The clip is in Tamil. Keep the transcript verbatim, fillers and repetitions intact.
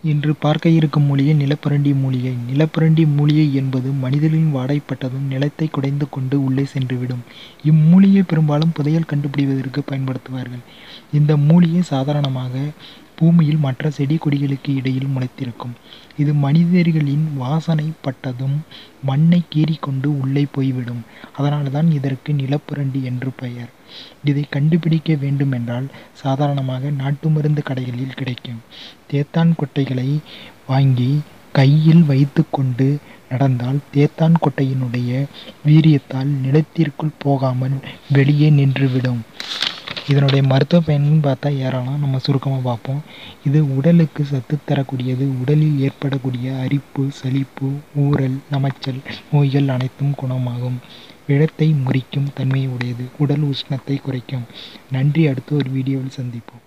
இன்று பார்க்க இருக்கும் மூலிகை நிலப்பரண்டி மூலிகை. நிலப்பரண்டி மூலிகை என்பது மனிதர்களின் வாடைப்பட்டதும் நிலத்தை குடைந்து கொண்டு உள்ளே சென்றுவிடும். இம்மூலிகை பெரும்பாலும் புதையல் கண்டுபிடிப்பதற்கு பயன்படுத்துவார்கள். இந்த மூலிகை சாதாரணமாக பூமியில் மற்ற செடி கொடிகளுக்கு இடையில் முளைத்திருக்கும். இது மனிதர்களின் வாசனை பட்டதும் மண்ணை கீறிக்கொண்டு உள்ளே போய்விடும். அதனால்தான் இதற்கு நிலப்பரண்டி என்று பெயர். இதை கண்டுபிடிக்க வேண்டுமென்றால் சாதாரணமாக நாட்டு மருந்து கடைகளில் கிடைக்கும் தேத்தான் கொட்டைகளை வாங்கி கையில் வைத்து கொண்டு நடந்தால் தேத்தான் கொட்டையினுடைய வீரியத்தால் நிலத்திற்குள் போகாமல் வெளியே நின்றுவிடும். இதனுடைய மருத்துவ பயன்னு பார்த்தா ஏறலாம். நம்ம சுருக்கமாக பார்ப்போம். இது உடலுக்கு சத்து தரக்கூடியது. உடலில் ஏற்படக்கூடிய அரிப்பு, சலிப்பு, ஊறல், நமைச்சல் நோய்கள் அனைத்தும் குணமாகும். விழத்தை முறிக்கும் தன்மை உடையது. உடல் உஷ்ணத்தை குறைக்கும். நன்றி. அடுத்த ஒரு வீடியோவில் சந்திப்போம்.